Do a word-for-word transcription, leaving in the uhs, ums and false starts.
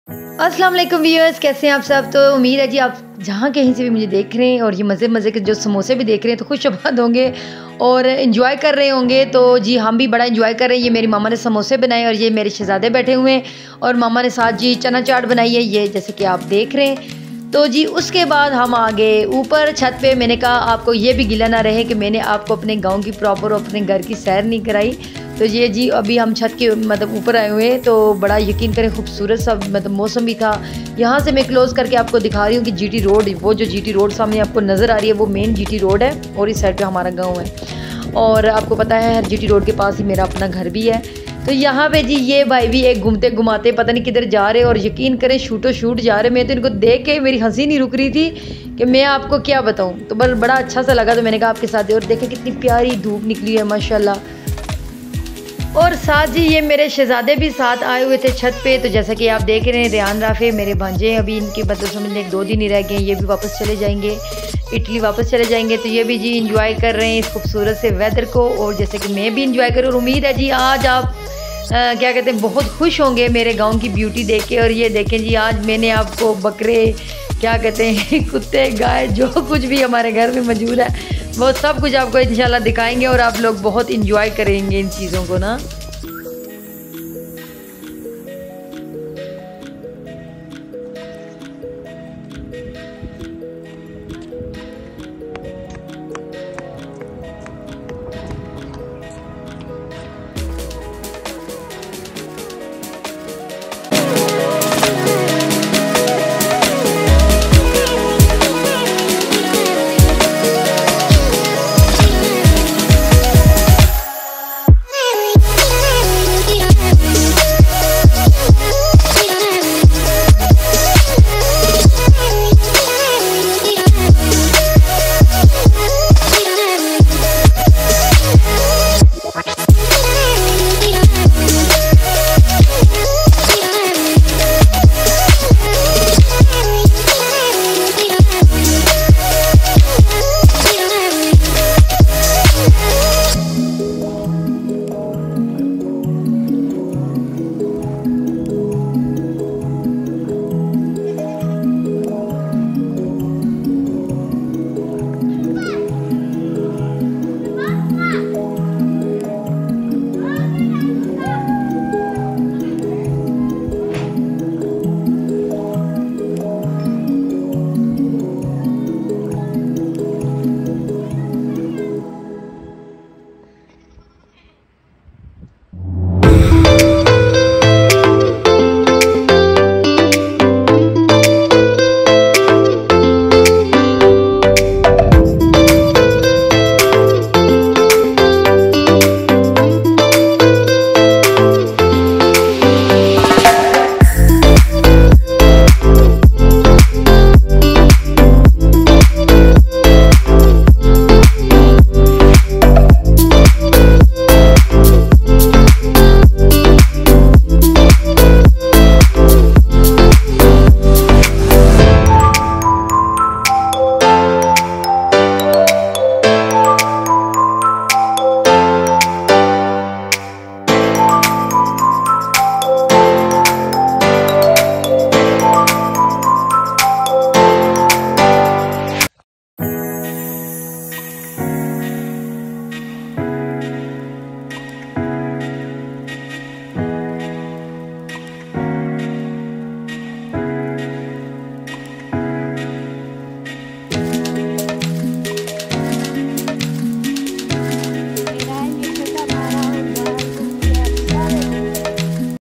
अस्सलाम वालेकुम व्यूअर्स, कैसे हैं आप सब। तो उम्मीद है जी आप जहाँ कहीं से भी मुझे देख रहे हैं और ये मज़े मज़े के जो समोसे भी देख रहे हैं तो खुश आबाद होंगे और इन्जॉय कर रहे होंगे। तो जी हम भी बड़ा इन्जॉय कर रहे हैं। ये मेरी मामा ने समोसे बनाए और ये मेरे शहज़ादे बैठे हुए हैं और मामा ने साथ जी चना चाट बनाई है, ये जैसे कि आप देख रहे हैं। तो जी उसके बाद हम आ गए ऊपर छत पे। मैंने कहा आपको ये भी गिला ना रहे कि मैंने आपको अपने गांव की प्रॉपर अपने घर की सैर नहीं कराई। तो ये जी अभी हम छत के मतलब ऊपर आए हुए हैं। तो बड़ा यकीन करें खूबसूरत सा मतलब मौसम भी था। यहाँ से मैं क्लोज़ करके आपको दिखा रही हूँ कि जीटी रोड, वो जो जीटी रोड सामने आपको नज़र आ रही है वो मेन जीटी रोड है और इस साइड पे हमारा गाँव है। और आपको पता है जीटी रोड के पास ही मेरा अपना घर भी है। तो यहाँ पे जी ये भाई भी एक घूमते घुमाते पता नहीं किधर जा रहे और यकीन करें शूटो शूट जा रहे। मैं तो इनको देख के मेरी हंसी नहीं रुक रही थी कि मैं आपको क्या बताऊँ। तो बस बड़ा अच्छा सा लगा तो मैंने कहा आपके साथ। और देखें कितनी प्यारी धूप निकली है माशाल्लाह। और साथ जी ये मेरे शहज़ादे भी साथ आए हुए थे छत पे। तो जैसा कि आप देख रहे हैं रेहान राफे मेरे भांजे अभी इनके मतलब समझ लें दो दिन ही रह गए, ये भी वापस चले जाएंगे, इटली वापस चले जाएंगे। तो ये भी जी इंजॉय कर रहे हैं इस खूबसूरत से वेदर को और जैसे कि मैं भी इंजॉय करूँ। और उम्मीद है जी आज आप आ, क्या कहते हैं बहुत खुश होंगे मेरे गांव की ब्यूटी देख के। और ये देखें जी आज मैंने आपको बकरे क्या कहते हैं कुत्ते गाय जो कुछ भी हमारे घर में मौजूद है वो सब कुछ आपको इंशाल्लाह दिखाएंगे और आप लोग बहुत इंजॉय करेंगे इन चीज़ों को ना।